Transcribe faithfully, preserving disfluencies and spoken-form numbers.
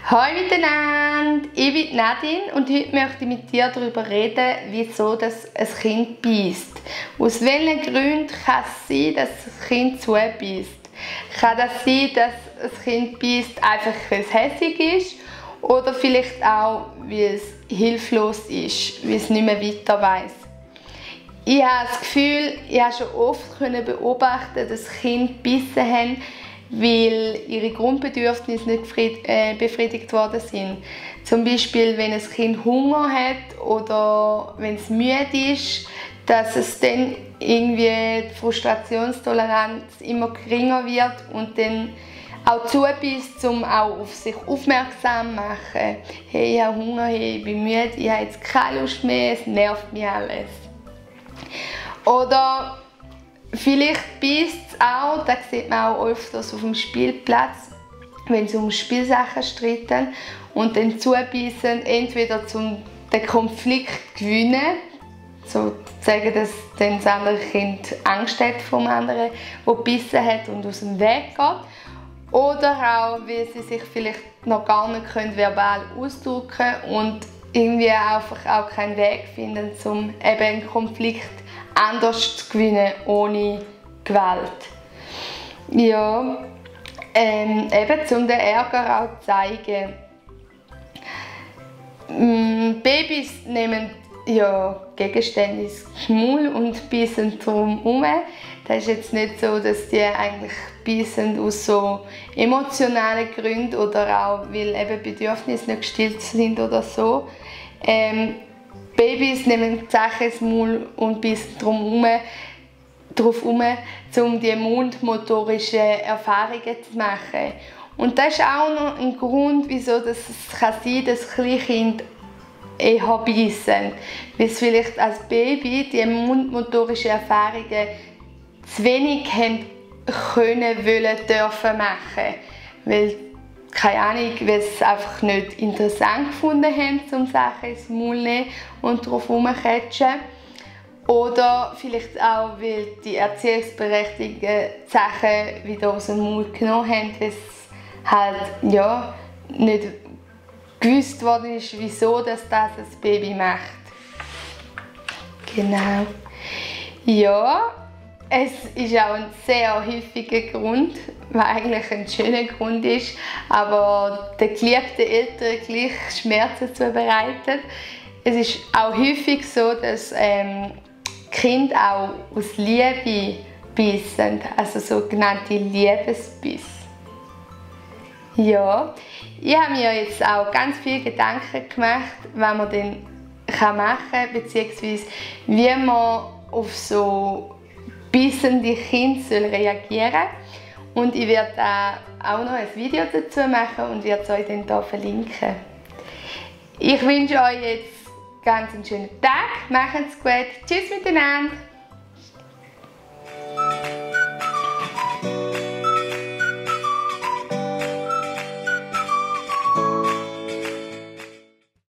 Hallo miteinander, ich bin Nadine und heute möchte ich mit dir darüber reden, wieso das ein Kind beisst. Aus welchen Gründen kann es sein, dass das Kind zubeißt? Kann das sein, dass ein Kind beisst, einfach weil es hässig ist? Oder vielleicht auch, weil es hilflos ist, weil es nicht mehr weiter weiss? Ich habe das Gefühl, ich habe schon oft beobachten, dass Kinder gebissen haben, weil ihre Grundbedürfnisse nicht befriedigt worden sind. Zum Beispiel, wenn ein Kind Hunger hat oder wenn es müde ist, dass es dann irgendwie die Frustrationstoleranz immer geringer wird und dann auch zubeißt, um auch auf sich aufmerksam zu machen. Hey, ich habe Hunger, hey, ich bin müde, ich habe jetzt keine Lust mehr, es nervt mich alles. Oder vielleicht beisst es auch, das sieht man auch öfters auf dem Spielplatz, wenn sie um Spielsachen streiten und dann zubeissen, entweder um den Konflikt zu gewinnen, so zu sagen, dass dann das andere Kind Angst hat vor dem anderen, der gebissen hat und aus dem Weg geht. Oder auch, weil sie sich vielleicht noch gar nicht können, verbal ausdrücken können und irgendwie einfach auch keinen Weg finden, um eben einen Konflikt anders zu gewinnen, ohne Gewalt. Ja, ähm, eben um den Ärger auch zu zeigen. Mm, Babys nehmen ja Gegenstände ins Maul und beißen drum herum. Das ist jetzt nicht so, dass die eigentlich beißen aus so emotionalen Gründen oder auch, weil eben Bedürfnisse nicht gestillt sind oder so. Ähm, Babys nehmen die Sachen ins Maul und beißen drum darauf herum, um die mundmotorischen Erfahrungen zu machen. Und das ist auch noch ein Grund, wieso das es kann sein kann, dass Kleinkinder eher beißen. Weil es vielleicht als Baby die mundmotorischen Erfahrungen zu wenig haben können, wollen, dürfen machen. Weil, keine Ahnung, weil sie es einfach nicht interessant gefunden haben, um Sachen ins Maul zu nehmen und darauf herumzukatschen. Oder vielleicht auch, weil die erziehungsberechtigten Sachen wieder aus dem Maul genommen haben, weil es halt ja, nicht gewusst worden ist, wieso das, das ein Baby macht. Genau. Ja, es ist auch ein sehr häufiger Grund, was eigentlich ein schöner Grund ist, aber den geliebten Eltern gleich Schmerzen zubereitet. Es ist auch häufig so, dass ähm, Kinder auch aus Liebe beißen, also sogenannte Liebesbiss. Ja, ich habe mir jetzt auch ganz viele Gedanken gemacht, was man dann machen kann, beziehungsweise wie man auf so bissende Kinder reagieren soll. Und ich werde auch noch ein Video dazu machen und werde es euch dann hier verlinken. Ich wünsche euch jetzt ganz einen schönen Tag, macht's gut, tschüss miteinander!